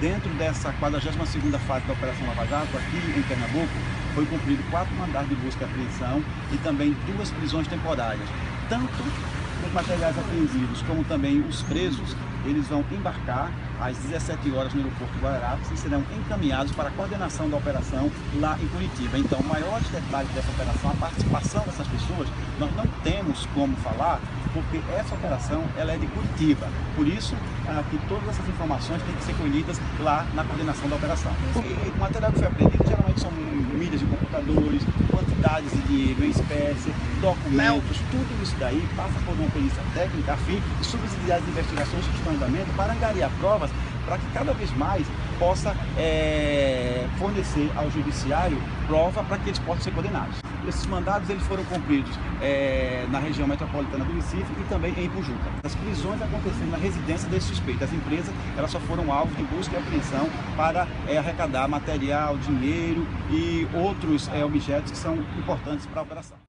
dentro dessa 42ª fase da Operação Lava Jato, aqui em Pernambuco, foi cumprido 4 mandados de busca e apreensão e também 2 prisões temporárias. Tanto os materiais apreendidos como também os presos, eles vão embarcar às 17 horas no aeroporto de Guararapes e serão encaminhados para a coordenação da operação lá em Curitiba. Então, maiores detalhes dessa operação, a participação dessas pessoas, nós não temos como falar, porque essa operação ela é de Curitiba. Por isso, que todas essas informações têm que ser colhidas lá na coordenação da operação. O material que foi apreendido geralmente são milhas de computadores, quantidades de dinheiro em espécie, documentos, tudo isso daí passa por uma perícia técnica a fim de subsidiar as investigações que estão em andamento para angariar provas para que cada vez mais possa fornecer ao judiciário prova para que eles possam ser condenados. Esses mandados eles foram cumpridos na região metropolitana do Recife e também em Pujuca. As prisões aconteceram na residência desse suspeito. As empresas elas só foram alvo de busca e apreensão para arrecadar material, dinheiro e outros objetos que são importantes para a operação.